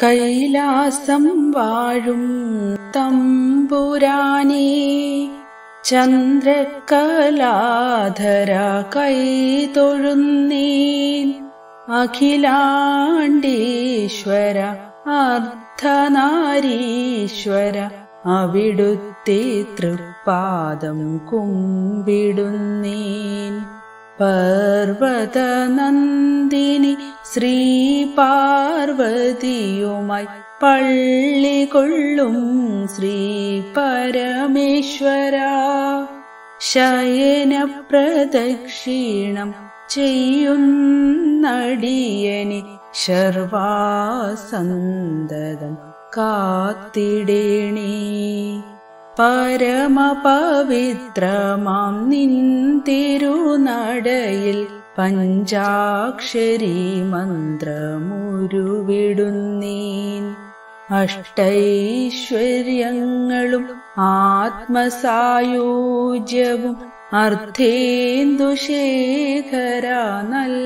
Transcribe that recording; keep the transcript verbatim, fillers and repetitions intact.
കൈലാസം വാഴും തമ്പുരാനേ, ചന്ദ്രകലാധര കൈതൊഴുന്നേൻ. അഖിലാണ്ടീശ്വര അർദ്ധനാരീശ്വര, അവിടുത്തെ തൃപ്പാദം കുമ്പിടുന്നേൻ. പർവതനന്ദിനി ശ്രീ പാർവതിയുമായി പള്ളികൊള്ളും ശ്രീ പരമേശ്വര, ശയനപ്രദക്ഷിണം ചെയ്യുന്നടിയനെ ശർവാസന്തതം കാത്തിടേണേ. പരമപവിത്രമാം നിൻ തിരുനടയിൽ പഞ്ചാക്ഷരി മന്ത്രമുരുവിടുന്നേൻ. അഷ്ടൈശ്വര്യങ്ങളും ആത്മസായൂജ്യവും അർദ്ധേന്ദുശേഖര നൽ